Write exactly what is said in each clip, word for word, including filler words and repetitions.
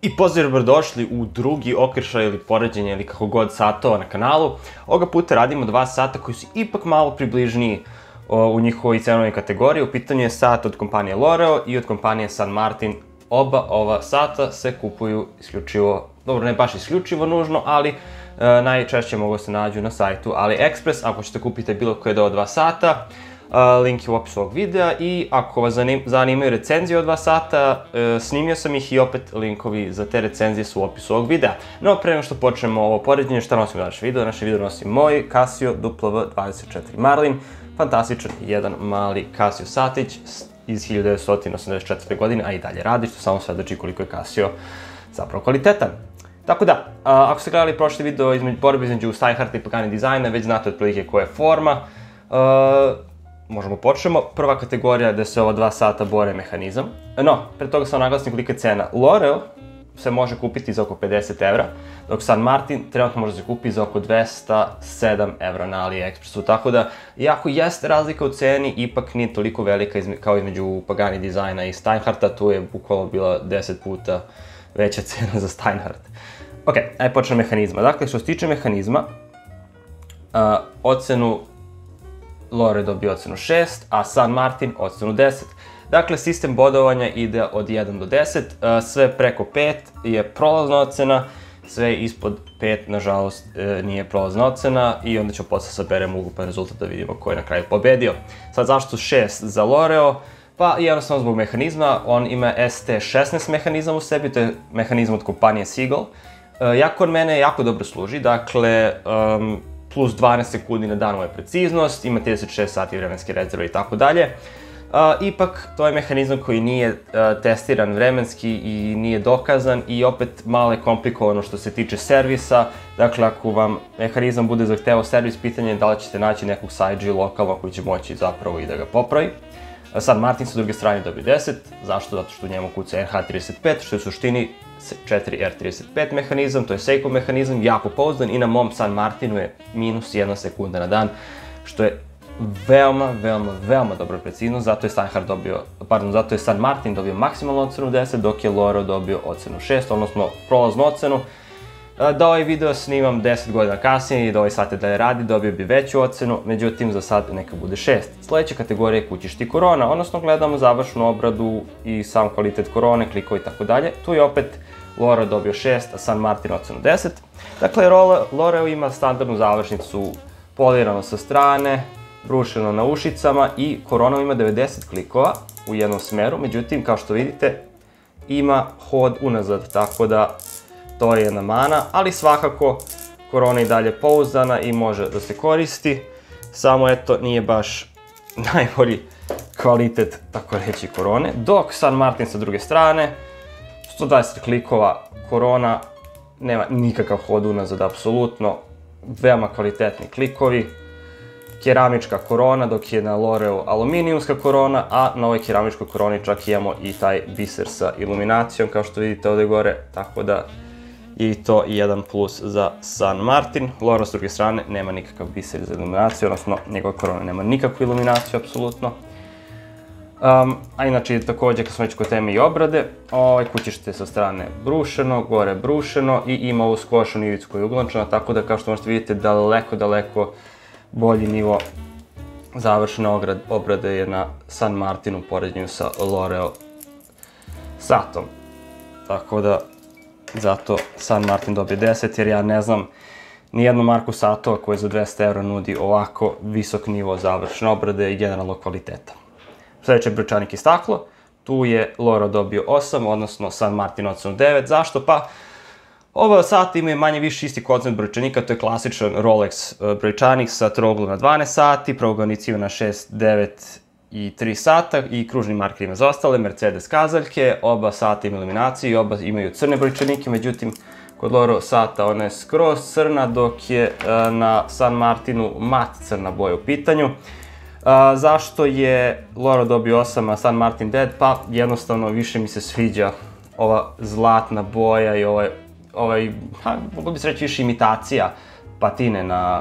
I pozdrav, dobrodošli u drugi okršaj ili poređenje ili kako god satova na kanalu. Ovoga puta radimo dva sata koji su ipak malo približniji u njihovoj cenovnoj kategoriji. U pitanju je sat od kompanije Loreo i od kompanije San Martin. Oba ova sata se kupuju isključivo, dobro, ne baš isključivo nužno, ali najčešće mogu se nađu na sajtu AliExpress. Ako ćete kupiti bilo koje od ova dva sata, link je u opisu ovog videa, i ako vas zanimaju recenzije od dva sata, snimio sam ih i opet linkovi za te recenzije su u opisu ovog videa. No, pre nego što počnemo ovo poređenje, šta nosimo na naš video? Naše video nosi moj Casio W dvadeset četiri Marlin, fantastičan jedan mali Casio satić iz hiljadu devetsto osamdeset četvrte godine, a i dalje radi, što samo svedoči koliko je Casio zapravo kvalitetan. Tako da, ako ste gledali prošli video između borbe između Steinharta i Pagani dizajna, već znate otprilike koja je forma. Možemo počnemo. Prva kategorija gde se ova dva sata bore mehanizam. No, pre toga sam naglasnik kolika je cena. Loreo se može kupiti za oko pedeset evra, dok San Martin trenutno može se kupiti za oko dvesta sedam evra na AliExpressu. Tako da, iako jeste razlika u ceni, ipak nije toliko velika kao između Pagani dizajna i Steinharta. Tu je bukvalno bila deset puta veća cena za Steinhart. Ok, ajde počnemo mehanizma. Dakle, što se tiče mehanizma, ocenu Loreo je dobio ocenu šest, a San Martin ocenu deset. Dakle, sistem bodovanja ide od jedan do deset, sve preko pet je prolazna ocena, sve ispod pet, nažalost, nije prolazna ocena, i onda ćemo posle saberemo ukupan rezultat da vidimo ko je na kraju pobedio. Sad, zašto šest za Loreo? Pa, jednostavno zbog mehanizma. On ima S T šesnaest mehanizam u sebi, to je mehanizam od kompanije Seagull. Jako od mene jako dobro služi, dakle, plus dvanaest sekundi na dan je preciznost, ima trideset šest sati vremenske rezerve i tako dalje. Ipak, to je mehanizam koji nije testiran vremenski i nije dokazan, i opet malo je komplikovano što se tiče servisa. Dakle, ako vam mehanizam bude zahtevao servis, pitanje je da li ćete naći nekog sajđi lokalno koji će moći zapravo i da ga popravi. San Martin sa druge strane dobio deset, zašto? Zato što u njemu kuca N H trideset pet, što je u suštini četiri R trideset pet mehanizam, to je Seiko mehanizam, jako pouzdan, i na mom San Martinu je minus jedna sekunda na dan, što je veoma, veoma, veoma dobra preciznost. Zato je Steinhart dobio, pardon, zato je San Martin dobio maksimalnu ocenu deset, dok je Loreo dobio ocenu šest, odnosno prolaznu ocenu. Da ovaj video snimam deset godina kasnije i da ovaj sat i dalje radi, dobio bi veću ocenu, međutim za sad neka bude šest. Sljedeća kategorija je kućišti korona, odnosno gledamo završnu obradu i sam kvalitet korone, klikove i tako dalje. Tu je opet Loreo dobio šest, a San Martin ocenu deset. Dakle, Loreo ima standardnu završnicu, polirano sa strane, brušeno na ušicama, i korona ima devedeset klikova u jednom smeru, međutim, kao što vidite, ima hod unazad, tako da to je jedna mana, ali svakako korona je i dalje pouzdana i može da se koristi, samo eto nije baš najbolji kvalitet, tako reći, korone. Dok San Martin sa druge strane, sto dvadeset klikova, korona nema nikakav hod unazad, apsolutno, veoma kvalitetni klikovi, keramička korona, dok je na Loreo aluminijumska korona, a na ovoj keramičkoj koroni čak imamo i taj biser sa iluminacijom, kao što vidite ovde gore, tako da je i to jedan plus za San Martin. Loreo s druge strane nema nikakav biser za iluminaciju, odnosno njegova korona nema nikakvu iluminaciju, apsolutno. A inače, takođe, kad smo već kod teme i obrade, kućište sa strane brušeno, gore brušeno, i ima ovu skvošenu ivicu koja je uglančana, tako da, kao što možete vidjeti, daleko, daleko bolji nivo završene obrade je na San Martinu u poređenju sa Loreo satom. Tako da, zato San Martin dobije deset, jer ja ne znam nijednu marku satova koja za dvesta evra nudi ovako visok nivo završene obrade i generalno kvaliteta. Sljedeće je brojčanik i staklo. Tu je Loreo dobio osam, odnosno San Martin ocenu devet. Zašto? Pa, ova sata imaju manje više isti koncept brojčanika, to je klasičan Rolex brojčanik sa trouglom na dvanaest sati, pravougalicima na šest, devet i tri sata i kružnim markerima za ostale, Mercedes kazaljke, oba sata imaju iluminaciju i oba imaju crne brojčanike, međutim, kod Loreo sata ona je skroz crna, dok je na San Martinu mat crna boja u pitanju. Zašto je Loreo dobio osam, a San Martin devet? Pa, jednostavno, više mi se sviđa ova zlatna boja i ovaj, ovaj, mogu bi se reći više imitacija patine na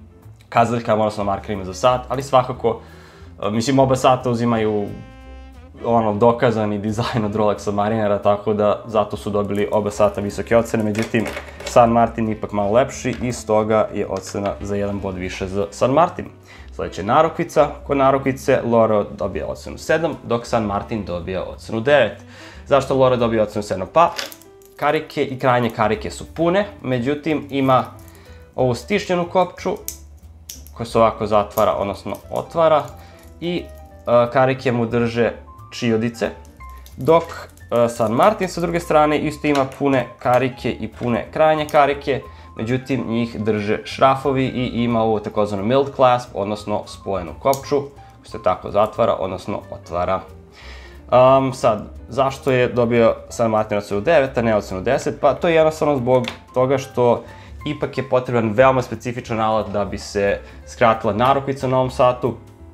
kazaljkama, odnosno markerima za sat, ali svakako, mislim, oba sata uzimaju ono, dokazani dizajn od Rolexa Marinera, tako da zato su dobili oba sata visoke ocene, međutim, San Martin je ipak malo lepši i stoga je ocena za jedan bod više za San Martin. Sljedeća je narukvica. Kod narukvice Loro dobija ocenu sedam, dok San Martin dobija ocenu devet. Zašto Loro dobija ocenu sedam? Pa, karike i krajnje karike su pune, međutim, ima ovu stišljenu kopču, koja se ovako zatvara, odnosno otvara, i karike mu drže čiodice, dok San Martin sa druge strane isto ima pune karike i pune krajnje karike, međutim njih drže šrafovi i ima ovu takozvanu milled clasp, odnosno spojenu kopču, koja se tako zatvara, odnosno otvara. Um, sad, zašto je dobio San Martin ocenu devet, a ne ocenu deset? Pa to je jednostavno zbog toga što ipak je potreban veoma specifičan alat da bi se skratila narukvica na ovom satu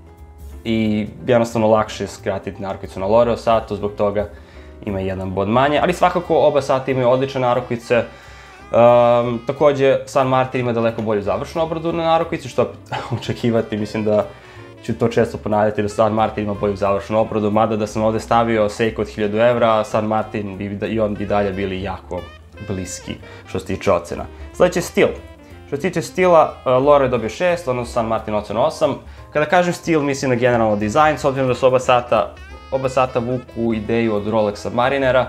i jednostavno lakše je skratiti narukvicu na Loreo satu, zbog toga ima jedan bod manje, ali svakako oba sata imaju odlične narukvice. Um, takođe, San Martin ima daleko bolju završnu obradu na narukvici, što očekivati, mislim da ću to često ponavljati da San Martin ima bolju završnu obradu, mada da sam ovde stavio Seiko od hiljadu evra, San Martin bi i on bi dalje bili jako bliski što se tiče ocena. Sljedeći je stil. Što se tiče stila, Loro je dobio šest, odnosno San Martin ocenu osam. Kada kažem stil, mislim na generalno dizajn, s obzirom da su oba sata, oba sata vuku ideju od Rolexa Marinera.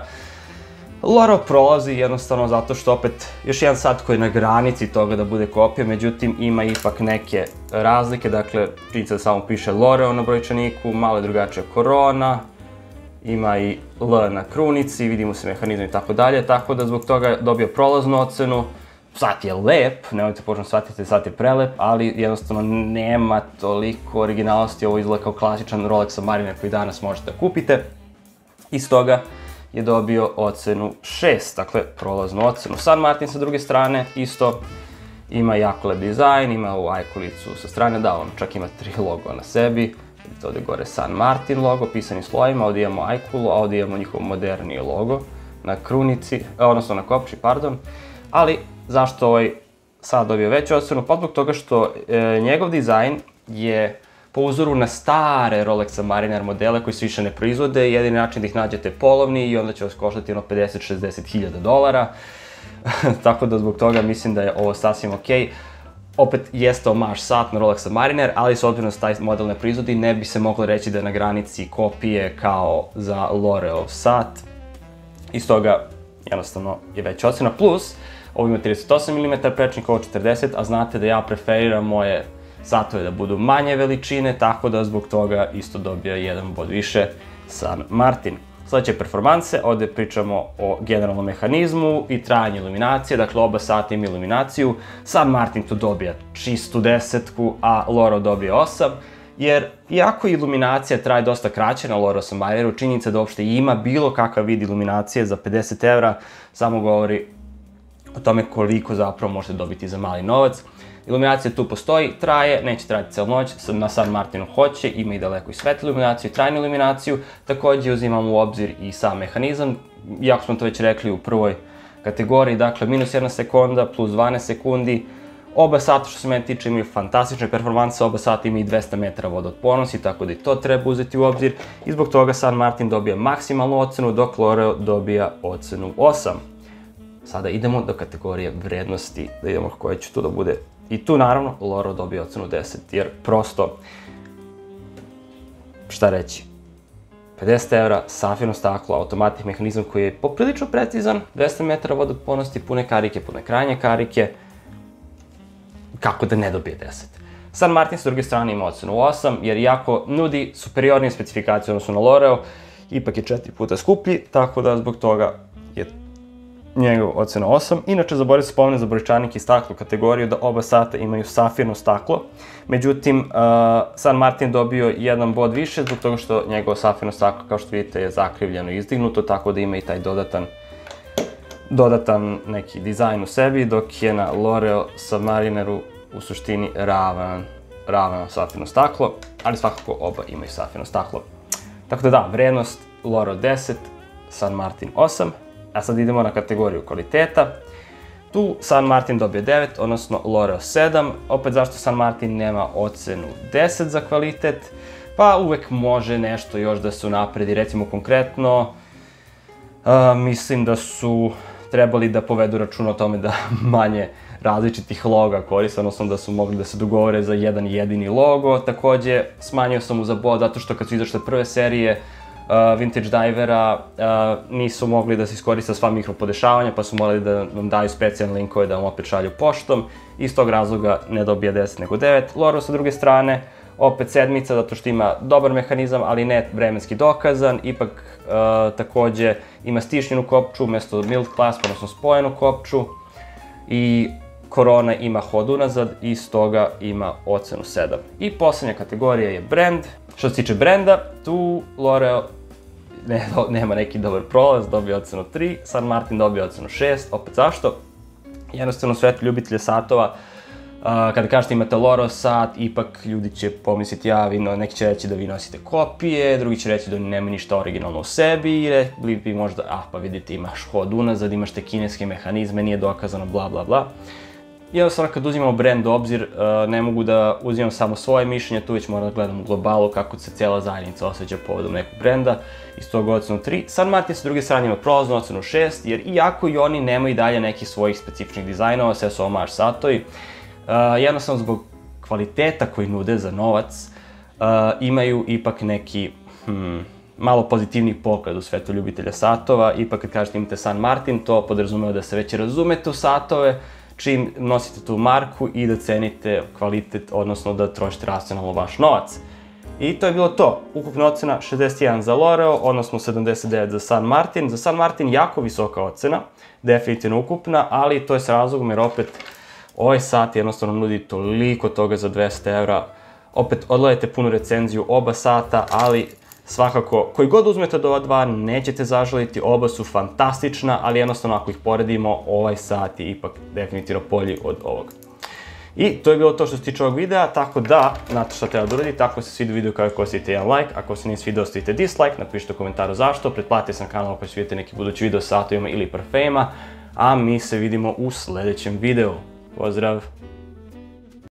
Loro prolazi jednostavno zato što opet još jedan sat koji je na granici toga da bude kopija, međutim ima ipak neke razlike, dakle činjenica da samo piše Loreo na brojčaniku, malo je drugačija korona, ima i L na krunici, vidimo se mehanizam i tako dalje, tako da zbog toga dobio prolaznu ocenu. Sat je lep, nemojte počnem shvatiti da sat je prelep, ali jednostavno nema toliko originalnosti, ovo izgleda kao klasičan Rolexa Mariner koji danas možete da kupite. I stoga je dobio ocenu šest, dakle prolaznu ocenu. San Martin sa druge strane isto ima jako lep dizajn, ima ovu ajkulicu sa strane, da, on čak ima tri logo na sebi. Vidite ovdje gore San Martin logo, pisani slojima, ovdje imamo ajkulu, a ovdje imamo njihov moderniji logo na krunici, odnosno na kopči, pardon. Ali zašto ovaj sad dobio veću ocenu? Pa zbog toga što e, njegov dizajn je po uzoru na stare Rolexa Mariner modele koji se više ne proizvode, jedini način da ih nađete polovni i onda će vas koštati ono pedeset do šezdeset hiljada dolara. Tako da zbog toga mislim da je ovo sasvim okej. Opet jeste omaž sat na Rolexa Mariner, ali s obzirom da se taj model ne proizvodi, ne bi se moglo reći da je na granici kopije kao za Loreo sat. I stoga jednostavno je veća ocena. Plus, ovo ima trideset osam milimetara prečnik, ovo četrdeset, a znate da ja preferiram moje satove da budu manje veličine, tako da zbog toga isto dobija jedan bod više San Martin. Sljedeće je performanse, ovdje pričamo o generalnom mehanizmu i trajanju iluminacije, dakle oba sata ima iluminaciju. San Martin tu dobija čistu desetku, a Loro dobija osam, jer iako iluminacija traje dosta kraće na Loro Marineru, činjenica da uopšte ima bilo kakav vid iluminacije za pedeset evra, samo govori o tome koliko zapravo možete dobiti za mali novac. Iluminacija tu postoji, traje, neće trajati celu noć, na San Martinu hoće, ima i daleko i svetlu iluminaciju i trajnu iluminaciju, također uzimamo u obzir i sam mehanizam, iako smo to već rekli u prvoj kategoriji, dakle minus jedna sekunda plus dvanaest sekundi, oba sata što se mene tiče imaju fantastične performanse, oba sata imaju i dvesta metara vodootpornosti, tako da i to treba uzeti u obzir i zbog toga San Martin dobija maksimalnu ocenu, dok Loreo dobija ocenu osam. Sada idemo do kategorije vrednosti, da idemo koja će tu da bude. I tu naravno Loro dobija ocenu deset, jer prosto, šta reći, pedeset evra, safirno staklo, automatik mehanizam koji je poprilično precizan, dvesta metara vodootpornosti, pune karike, pune krajnje karike, kako da ne dobije deset. San Martin s druge strane ima ocenu osam, jer iako nudi superiornije specifikacije odnosno na Loreo, ipak je četiri puta skuplji, tako da zbog toga je njegov ocena osam. Inače, zaboravio se spomenuti za brojčanik i staklo kategoriju da oba sata imaju safirno staklo. Međutim, San Martin dobio jedan bod više zbog toga što njegovo safirno staklo, kao što vidite, je zakrivljeno i izdignuto, tako da ima i taj dodatan dodatan neki dizajn u sebi, dok je na Loreo Submarineru u suštini ravan, ravano safirno staklo, ali svakako oba imaju safirno staklo. Tako da da, vrednost Loro deset, San Martin osam. A sad idemo na kategoriju kvaliteta. Tu San Martin dobije devet, odnosno Loreo sedam. Opet zašto San Martin nema ocenu deset za kvalitet? pa uvek može nešto još da se unapredi. Recimo konkretno, mislim da su trebali da povedu račun o tome da manje različitih loga koriste, odnosno da su mogli da se dogovore za jedan jedini logo. Takođe, smanjio sam mu za bod zato što kad su izašle prve serije Vintage Divera nisu mogli da se iskoriste sva mikropodešavanja, pa su morali da vam daju specijalne linkove da vam opet šalju poštom. Iz tog razloga ne dobija deset nego devet. Loro sa druge strane, opet sedmica zato što ima dobar mehanizam, ali ne vremenski dokazan. Ipak takođe ima stišnjenu kopču umesto mild clasp, odnosno spojenu kopču. I Corona ima hod unazad i stoga ima ocenu sedam. I poslednja kategorija je brand. Što se tiče brenda, tu L'Oreal nema neki dobar prolaz, dobio ocenu tri, San Martin dobio ocenu šest, opet zašto? Jednostavno, u svetu ljubitelja satova, kada kažete imate L'Oreal sat, ipak ljudi će pomisliti, ja, neki će reći da vi nosite kopije, drugi će reći da nema ništa originalno u sebi i rekli bi možda, ah, pa vidite, imaš hod unazad, imaš te kineske mehanizme, nije dokazano, bla, bla, bla. Jednostavno, kad uzimamo brand u obzir, ne mogu da uzimam samo svoje mišljenje, tu već moram da gledam u globalu kako se cijela zajednica osjeća povodom nekog brenda, iz toga ocenu tri. San Martin sa druge strane ima prolaznu ocenu šest, jer iako i oni nemaju dalje nekih svojih specifičnih dizajnova, sve su omaž satovi, jednostavno zbog kvaliteta koji nude za novac, imaju ipak neki malo pozitivniji pogled u svetu ljubitelja satova. Ipak kad kažete imate San Martin, to podrazumeva da se već razumete u satove, čim nosite tu marku i da cenite kvalitet, odnosno da trošite racionalno vaš novac. I to je bilo to. Ukupna ocena šezdeset jedan za L'Oreal, odnosno sedamdeset devet za San Martin. Za San Martin jako visoka ocena, definitivno ukupna, ali to je s razlogom jer opet ovaj sat jednostavno nudi toliko toga za dvesta evra. Opet odgledajte punu recenziju oba sata, ali svakako, koji god uzmete od ova dva, nećete zažaliti, oba su fantastična, ali jednostavno ako ih poredimo, ovaj sat je ipak definitivno bolji od ovog. I to je bilo to što se tiče ovog videa, tako da, znate šta treba da uradite, ako se svidio video kao i ostavite jedan like, ako se nije svidio ostavite dislike, napišite u komentaru zašto, pretplatite se na kanal ako ćete vidjeti neki budući video sa satovima ili parfema, a mi se vidimo u sledećem videu. Pozdrav!